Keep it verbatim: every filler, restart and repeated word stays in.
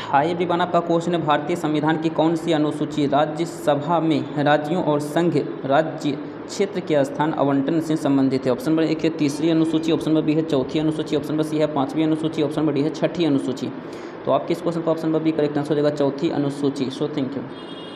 Hi everyone, आपका question है भारतीय संविधान की कौन सी अनुसूची राज्यसभा में राज्यों और संघ राज्य क्षेत्र के स्थान आवंटन से संबंधित है। ऑप्शन नंबर एक है तीसरी अनुसूची, ऑप्शन नंबर बी है चौथी अनुसूची, ऑप्शन नंबर सी है पांचवी अनुसूची, ऑप्शन नंबर डी है छठी अनुसूची। तो आपके इस क्वेश्चन का option number B correct answer हो जाएगा, चौथी अनुसूची। So thank you.